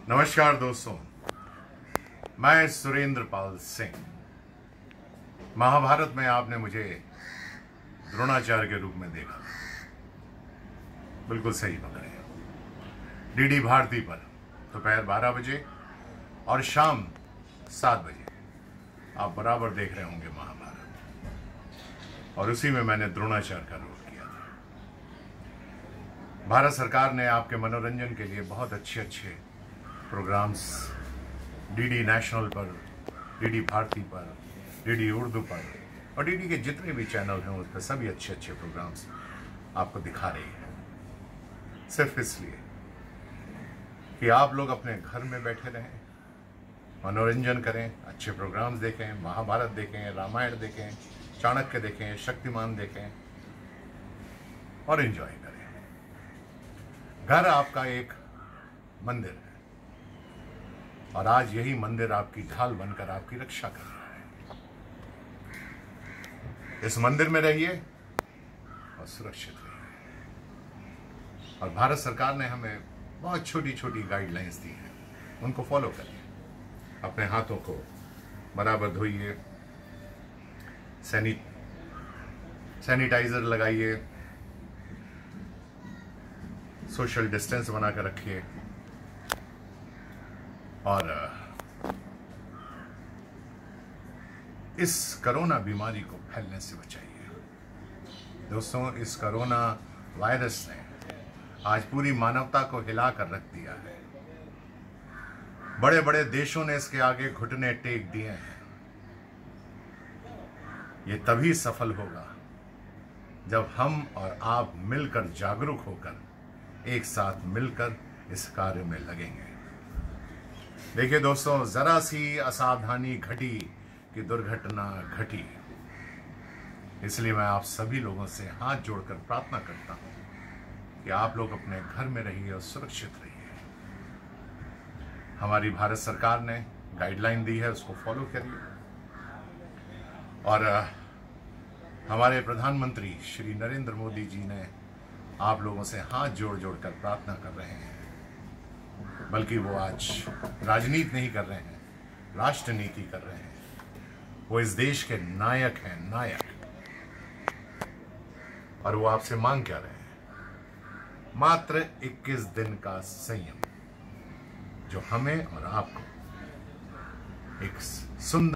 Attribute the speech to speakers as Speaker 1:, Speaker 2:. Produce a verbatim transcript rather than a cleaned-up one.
Speaker 1: नमस्कार दोस्तों, मैं सुरेंद्र पाल सिंह। महाभारत में आपने मुझे द्रोणाचार्य के रूप में देखा, बिल्कुल सही पकड़े। डीडी भारती पर दोपहर बारह बजे और शाम सात बजे आप बराबर देख रहे होंगे महाभारत, और उसी में मैंने द्रोणाचार्य का रोल किया था। भारत सरकार ने आपके मनोरंजन के लिए बहुत अच्छे अच्छे प्रोग्राम्स डीडी नेशनल पर, डीडी भारती पर, डीडी उर्दू पर और डीडी के जितने भी चैनल हैं उस पर सभी अच्छे अच्छे प्रोग्राम्स आपको दिखा रही है, सिर्फ इसलिए कि आप लोग अपने घर में बैठे रहें, मनोरंजन करें, अच्छे प्रोग्राम्स देखें, महाभारत देखें, रामायण देखें, चाणक्य देखें, शक्तिमान देखें और एंजॉय करें। घर आपका एक मंदिर है और आज यही मंदिर आपकी ढाल बनकर आपकी रक्षा कर रहा है। इस मंदिर में रहिए और सुरक्षित रहिए। और भारत सरकार ने हमें बहुत छोटी छोटी गाइडलाइंस दी हैं, उनको फॉलो करिए। अपने हाथों को बराबर धोइए, सैनि सैनिटाइजर लगाइए, सोशल डिस्टेंस बनाकर रखिए और इस कोरोना बीमारी को फैलने से बचाइए। दोस्तों, इस कोरोना वायरस ने आज पूरी मानवता को हिलाकर रख दिया है। बड़े बड़े देशों ने इसके आगे घुटने टेक दिए हैं। ये तभी सफल होगा जब हम और आप मिलकर, जागरूक होकर, एक साथ मिलकर इस कार्य में लगेंगे। देखिए दोस्तों, जरा सी असावधानी घटी कि दुर्घटना घटी। इसलिए मैं आप सभी लोगों से हाथ जोड़कर प्रार्थना करता हूं कि आप लोग अपने घर में रहिए और सुरक्षित रहिए। हमारी भारत सरकार ने गाइडलाइन दी है, उसको फॉलो करिए। और हमारे प्रधानमंत्री श्री नरेंद्र मोदी जी ने आप लोगों से हाथ जोड़ जोड़ कर प्रार्थना कर रहे हैं, बल्कि वो आज राजनीति नहीं कर रहे हैं, राष्ट्रनीति कर रहे हैं। वो इस देश के नायक हैं, नायक। और वो आपसे मांग क्या रहे हैं? मात्र इक्कीस दिन का संयम, जो हमें और आपको एक सुंदर